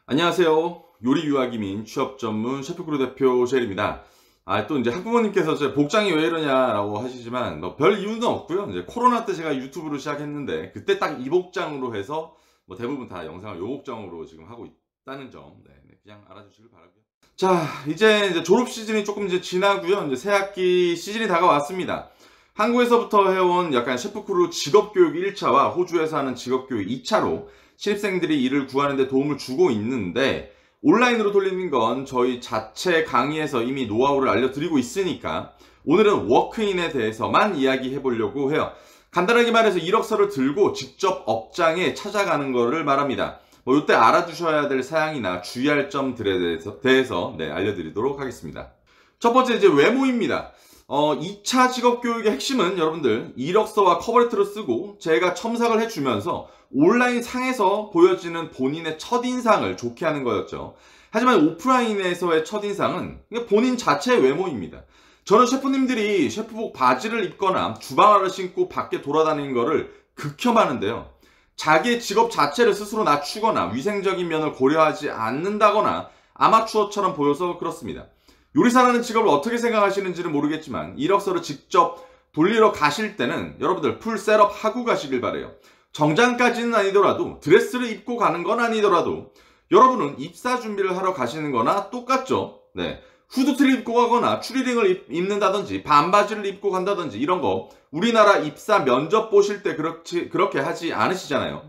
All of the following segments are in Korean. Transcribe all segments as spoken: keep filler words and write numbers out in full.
안녕하세요. 요리 유학이민 취업 전문 셰프크루 대표 셰일입니다. 아, 또 이제 학부모님께서 이제 복장이 왜 이러냐라고 하시지만 뭐 별 이유는 없고요. 이제 코로나 때 제가 유튜브를 시작했는데 그때 딱 이 복장으로 해서 뭐 대부분 다 영상을 요 복장으로 지금 하고 있다는 점, 네, 네, 그냥 알아주시길 바라고요. 자, 이제 이제 졸업 시즌이 조금 이제 지나고요. 이제 새학기 시즌이 다가왔습니다. 한국에서부터 해온 약간 셰프크루 직업교육 일 차와 호주에서 하는 직업교육 이 차로 신입생들이 일을 구하는 데 도움을 주고 있는데, 온라인으로 돌리는 건 저희 자체 강의에서 이미 노하우를 알려드리고 있으니까 오늘은 워크인에 대해서만 이야기해 보려고 해요. 간단하게 말해서 이력서를 들고 직접 업장에 찾아가는 거를 말합니다. 뭐 이때 알아두셔야 될 사항이나 주의할 점들에 대해서, 대해서 네, 알려드리도록 하겠습니다. 첫 번째 이제 외모입니다. 어, 이 차 직업교육의 핵심은 여러분들 이력서와 커버레터를 쓰고 제가 첨삭을 해주면서 온라인 상에서 보여지는 본인의 첫인상을 좋게 하는 거였죠. 하지만 오프라인에서의 첫인상은 본인 자체의 외모입니다. 저는 셰프님들이 셰프복 바지를 입거나 주방화를 신고 밖에 돌아다니는 거를 극혐하는데요. 자기의 직업 자체를 스스로 낮추거나 위생적인 면을 고려하지 않는다거나 아마추어처럼 보여서 그렇습니다. 요리사라는 직업을 어떻게 생각하시는지는 모르겠지만 이력서를 직접 돌리러 가실 때는 여러분들 풀 셋업 하고 가시길 바래요. 정장까지는 아니더라도 드레스를 입고 가는 건 아니더라도 여러분은 입사 준비를 하러 가시는 거나 똑같죠. 네, 후드티를 입고 가거나 추리닝을 입는다든지 반바지를 입고 간다든지 이런 거 우리나라 입사 면접 보실 때 그렇지, 그렇게 하지 않으시잖아요.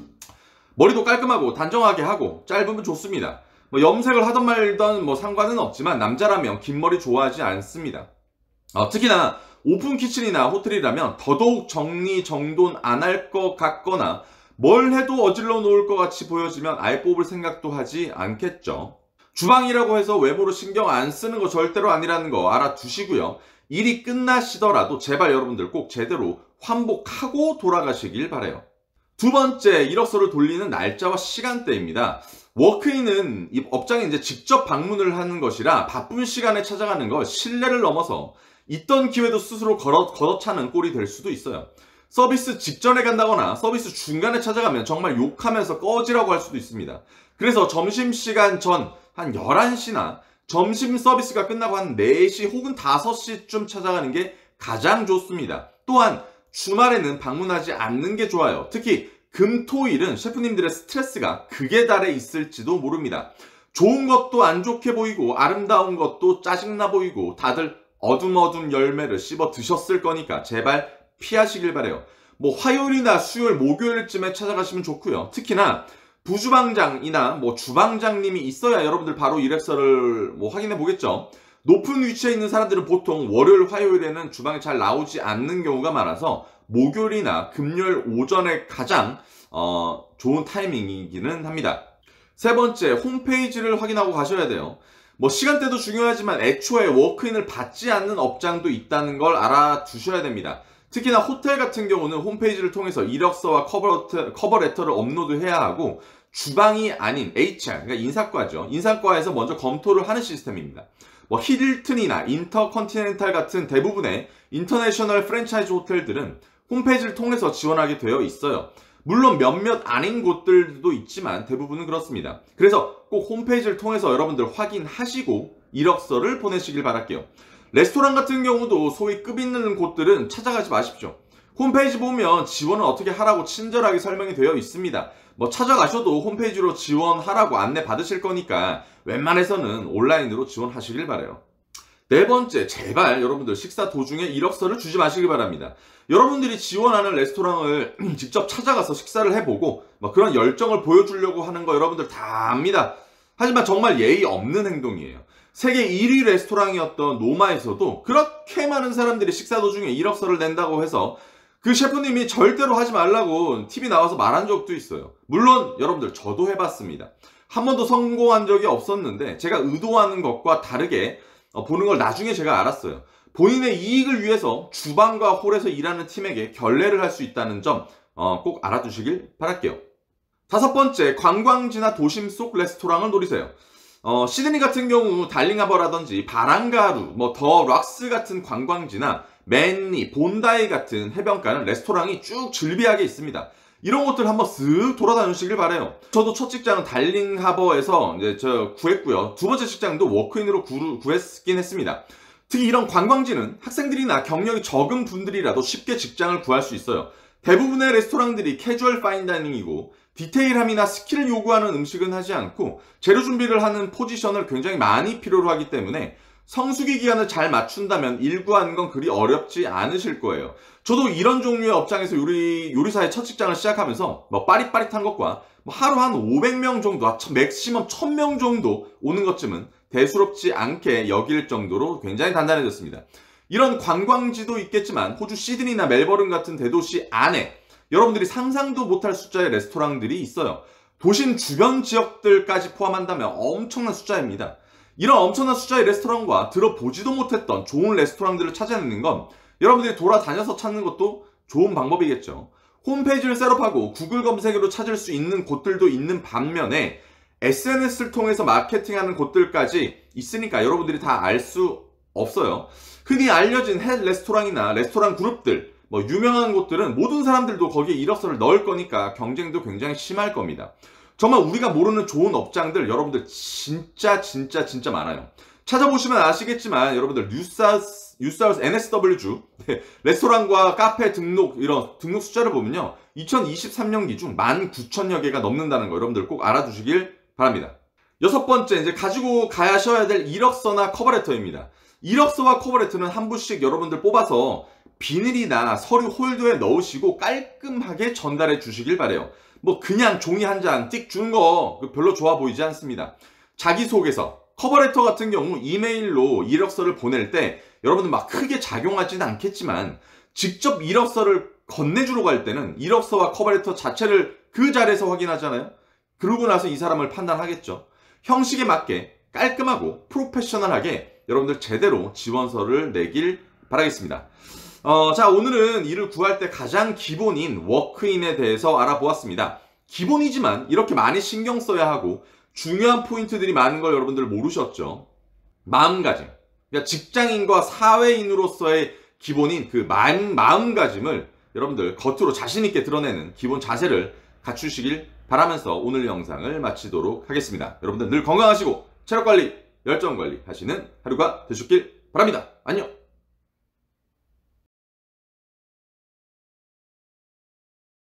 머리도 깔끔하고 단정하게 하고 짧으면 좋습니다. 뭐 염색을 하던 말던 뭐 상관은 없지만 남자라면 긴 머리 좋아하지 않습니다. 어, 특히나 오픈 키친이나 호텔이라면 더더욱 정리정돈 안 할 것 같거나 뭘 해도 어질러 놓을 것 같이 보여지면 아예 뽑을 생각도 하지 않겠죠. 주방이라고 해서 외모로 신경 안 쓰는 거 절대로 아니라는 거 알아두시고요. 일이 끝나시더라도 제발 여러분들 꼭 제대로 환복하고 돌아가시길 바라요. 두 번째, 이력서를 돌리는 날짜와 시간대입니다. 워크인은 업장에 이제 직접 방문을 하는 것이라 바쁜 시간에 찾아가는 거 신뢰를 넘어서 있던 기회도 스스로 걸어, 걷어차는 꼴이 될 수도 있어요. 서비스 직전에 간다거나 서비스 중간에 찾아가면 정말 욕하면서 꺼지라고 할 수도 있습니다. 그래서 점심시간 전 한 열한 시나 점심 서비스가 끝나고 한 네 시 혹은 다섯 시쯤 찾아가는 게 가장 좋습니다. 또한 주말에는 방문하지 않는 게 좋아요. 특히 금, 토, 일은 셰프님들의 스트레스가 극에 달해 있을지도 모릅니다. 좋은 것도 안 좋게 보이고 아름다운 것도 짜증나 보이고 다들 어둠어둠 열매를 씹어 드셨을 거니까 제발 피하시길 바래요. 뭐 화요일이나 수요일, 목요일쯤에 찾아가시면 좋고요. 특히나 부주방장이나 뭐 주방장님이 있어야 여러분들 바로 이력서를 뭐 확인해 보겠죠. 높은 위치에 있는 사람들은 보통 월요일, 화요일에는 주방에 잘 나오지 않는 경우가 많아서 목요일이나 금요일 오전에 가장 어, 좋은 타이밍이기는 합니다. 세 번째, 홈페이지를 확인하고 가셔야 돼요. 뭐 시간대도 중요하지만 애초에 워크인을 받지 않는 업장도 있다는 걸 알아두셔야 됩니다. 특히나 호텔 같은 경우는 홈페이지를 통해서 이력서와 커버레터, 커버레터를 업로드해야 하고 주방이 아닌 에이치알, 그러니까 인사과죠. 인사과에서 먼저 검토를 하는 시스템입니다. 뭐 힐튼이나 인터컨티넨탈 같은 대부분의 인터내셔널 프랜차이즈 호텔들은 홈페이지를 통해서 지원하게 되어 있어요. 물론 몇몇 아닌 곳들도 있지만 대부분은 그렇습니다. 그래서 꼭 홈페이지를 통해서 여러분들 확인하시고 이력서를 보내시길 바랄게요. 레스토랑 같은 경우도 소위 급 있는 곳들은 찾아가지 마십시오. 홈페이지 보면 지원을 어떻게 하라고 친절하게 설명이 되어 있습니다. 뭐 찾아가셔도 홈페이지로 지원하라고 안내 받으실 거니까 웬만해서는 온라인으로 지원하시길 바라요. 네 번째, 제발 여러분들 식사 도중에 이력서를 주지 마시길 바랍니다. 여러분들이 지원하는 레스토랑을 직접 찾아가서 식사를 해보고 뭐 그런 열정을 보여주려고 하는 거 여러분들 다 압니다. 하지만 정말 예의 없는 행동이에요. 세계 일 위 레스토랑이었던 노마에서도 그렇게 많은 사람들이 식사 도중에 이력서를 낸다고 해서 그 셰프님이 절대로 하지 말라고 티비 나와서 말한 적도 있어요. 물론 여러분들 저도 해봤습니다. 한 번도 성공한 적이 없었는데 제가 의도하는 것과 다르게 보는 걸 나중에 제가 알았어요. 본인의 이익을 위해서 주방과 홀에서 일하는 팀에게 결례를 할 수 있다는 점 꼭 알아두시길 바랄게요. 다섯 번째, 관광지나 도심 속 레스토랑을 노리세요. 어, 시드니 같은 경우 달링하버라든지 바랑가루, 뭐 더 락스 같은 관광지나 맨리, 본다이 같은 해변가는 레스토랑이 쭉 즐비하게 있습니다. 이런 것들 한번 쓱 돌아다니시길 바래요. 저도 첫 직장은 달링하버에서 이제 저 구했고요. 두 번째 직장도 워크인으로 구, 구했긴 했습니다. 특히 이런 관광지는 학생들이나 경력이 적은 분들이라도 쉽게 직장을 구할 수 있어요. 대부분의 레스토랑들이 캐주얼 파인다이닝이고 디테일함이나 스킬을 요구하는 음식은 하지 않고 재료 준비를 하는 포지션을 굉장히 많이 필요로 하기 때문에 성수기 기간을 잘 맞춘다면 일구하는 건 그리 어렵지 않으실 거예요. 저도 이런 종류의 업장에서 요리, 요리사의 첫 직장을 시작하면서 뭐 빠릿빠릿한 것과 뭐 하루 한 오백 명 정도, 맥시멈 천 명 정도 오는 것쯤은 대수롭지 않게 여길 정도로 굉장히 단단해졌습니다. 이런 관광지도 있겠지만 호주 시드니나 멜버른 같은 대도시 안에 여러분들이 상상도 못할 숫자의 레스토랑들이 있어요. 도심 주변 지역들까지 포함한다면 엄청난 숫자입니다. 이런 엄청난 숫자의 레스토랑과 들어보지도 못했던 좋은 레스토랑들을 찾아내는 건 여러분들이 돌아다녀서 찾는 것도 좋은 방법이겠죠. 홈페이지를 셋업하고 구글 검색으로 찾을 수 있는 곳들도 있는 반면에 에스엔에스를 통해서 마케팅하는 곳들까지 있으니까 여러분들이 다 알 수 없어요. 흔히 알려진 햇 레스토랑이나 레스토랑 그룹들, 뭐 유명한 곳들은 모든 사람들도 거기에 이력서를 넣을 거니까 경쟁도 굉장히 심할 겁니다. 정말 우리가 모르는 좋은 업장들 여러분들 진짜 진짜 진짜 많아요. 찾아보시면 아시겠지만 여러분들 뉴사우스 뉴사우스 엔에스더블유주 네, 레스토랑과 카페 등록 이런 등록 숫자를 보면요, 이천이십삼 년기 중 만 구천여 개가 넘는다는 거 여러분들 꼭 알아두시길 바랍니다. 여섯 번째, 이제 가지고 가셔야 될 이력서나 커버레터입니다. 이력서와 커버레터는 한 부씩 여러분들 뽑아서 비닐이나 서류 홀더에 넣으시고 깔끔하게 전달해 주시길 바래요. 뭐 그냥 종이 한 장 띡 주는 거 별로 좋아 보이지 않습니다. 자기소개서, 커버레터 같은 경우 이메일로 이력서를 보낼 때 여러분들 막 크게 작용하지는 않겠지만 직접 이력서를 건네주러 갈 때는 이력서와 커버레터 자체를 그 자리에서 확인하잖아요. 그러고 나서 이 사람을 판단하겠죠. 형식에 맞게 깔끔하고 프로페셔널하게 여러분들 제대로 지원서를 내길 바라겠습니다. 어, 자, 오늘은 일을 구할 때 가장 기본인 워크인에 대해서 알아보았습니다. 기본이지만 이렇게 많이 신경 써야 하고 중요한 포인트들이 많은 걸 여러분들 모르셨죠? 마음가짐. 그러니까 직장인과 사회인으로서의 기본인 그 마음, 마음가짐을 여러분들 겉으로 자신있게 드러내는 기본 자세를 갖추시길 바라면서 오늘 영상을 마치도록 하겠습니다. 여러분들 늘 건강하시고 체력관리, 열정관리 하시는 하루가 되셨길 바랍니다. 안녕!